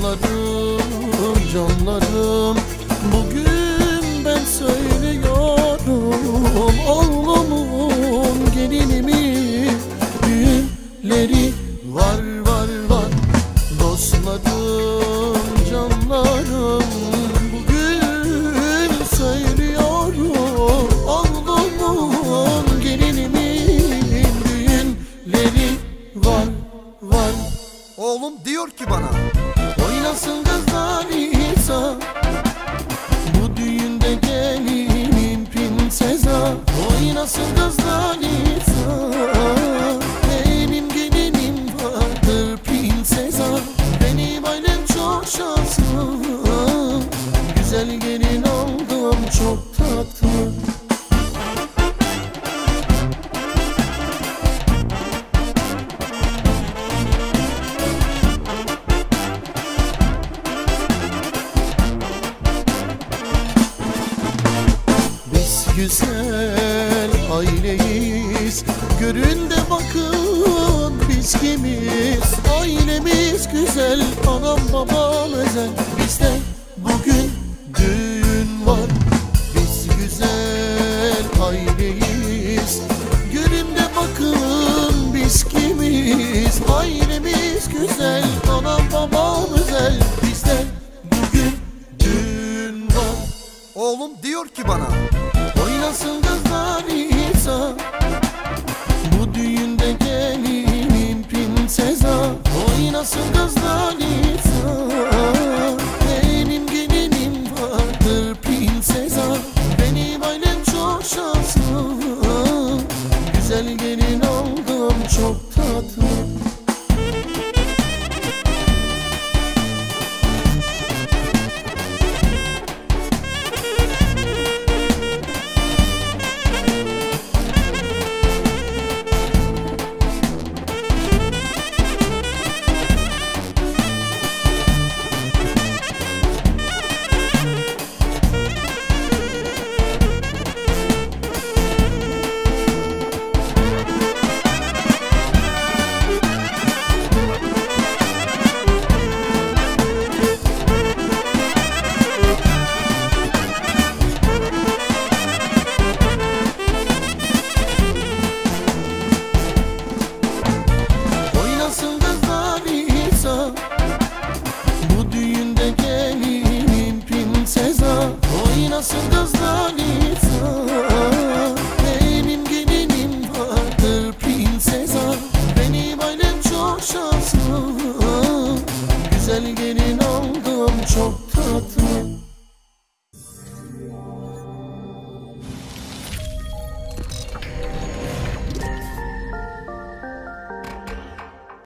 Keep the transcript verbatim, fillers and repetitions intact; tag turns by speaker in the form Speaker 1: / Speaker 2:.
Speaker 1: Dostlarım, canlarım, bugün ben söylüyorum, oğlumun gelinimi, düğünleri var var var. Dostlarım, canlarım, bugün söylüyorum, oğlumun gelinimin düğünleri var var.
Speaker 2: Oğlum diyor ki bana,
Speaker 1: oynasın kızlar İsa, bu düğünde gelinim prinsesa. Oynasın kızlar İsa, benim gelinim vardır prinsesa. Benim ailem çok şanslı, güzel gelin oldum, çok tatlı. Güzel aileyiz, görün de bakın biz kimiz. Ailemiz güzel, anam babam özel, bizde bugün düğün var. Biz güzel aileyiz, görün de bakın biz kimiz. Ailemiz güzel, anam babam özel, bizde bugün düğün var.
Speaker 2: oğlum diyor ki bana,
Speaker 1: oynasın kızlar İsa, bu düğünde gelinim prinsesa. Oynasın kızlar İsa, benim gelinim vardır prinsesa. Benim ailem çok şanslı, güzel gelin oldum, çok tatlı. Bu düğünde gelinim prinsesa. Oynasın kızlar İsa, benim gelinim vardır prinsesa. Benim ailem çok şanslı,